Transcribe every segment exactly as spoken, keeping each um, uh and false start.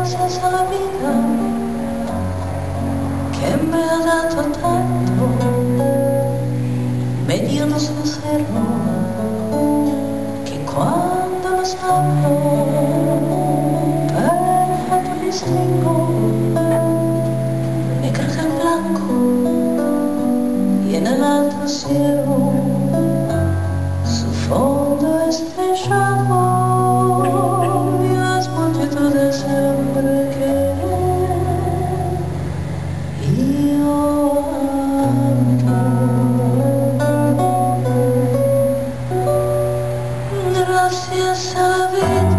gracias a la vida que me ha dado tanto, me dio los luceros que cuando los abro perfecto distingo negro del blanco y en el alto cielo su fondo estrellado y las multitudes siempre que yo amo. Gracias a la vida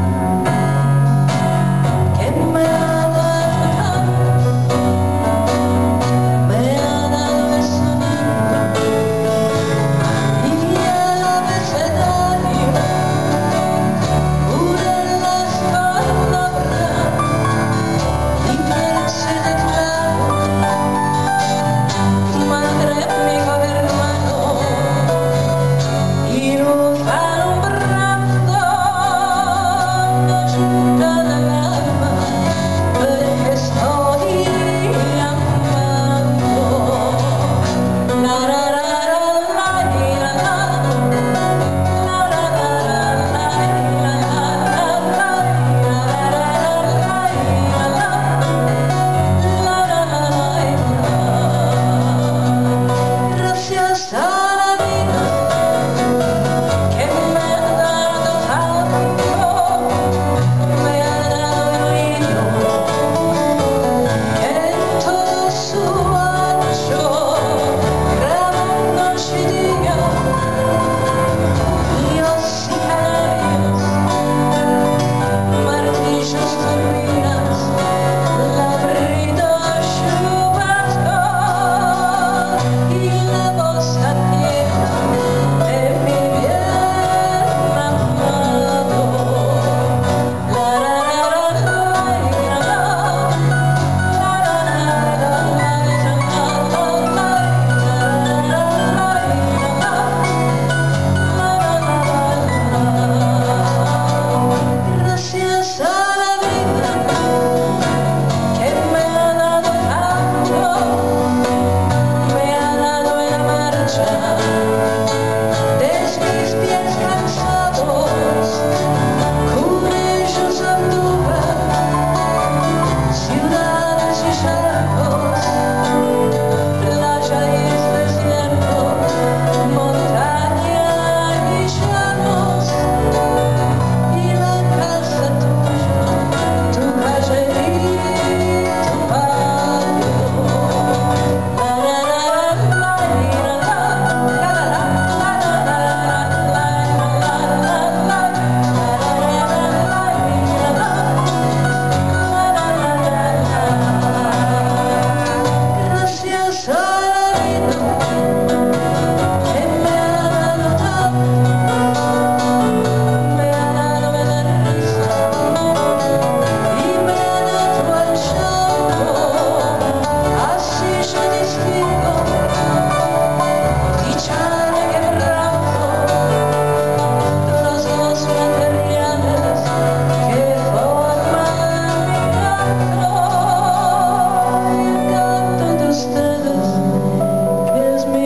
que me ha dado tanto, me ha dado el sonido y el abecedario, pura las palabras, limpias y declaro, tu madre, amigo, hermano, y no alumbrando nos junta el alma, porque estoy amando. La la la la la la la, la la la la gracias a la vida que me ha dado tanto, me ha dado el oído que en todo su ancho graba noche y día, líos y canarios, martillos, turbinas, ladridos, chubascos y la voz atienda de mi bien amado. La la la la la gracias a la vida que me ha dado tanto, me ha dado en marcha de mis pies cansados, con ellos anduve ciudades y charcos, playa y desierto, montaña y llanos, y la casa tuya, tu calle y tu patio. La la la la la la gracias a la vida que me ha dado tanto, me ha dado la risa y me ha dado el llanto, así yo distingo dicha de quebranto, los dos materiales que forman mi canto, y el canto de ustedes que es mi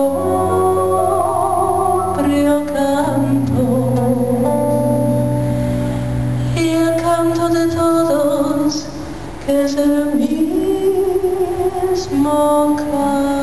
propio canto, y el canto de todos que es el mismo canto.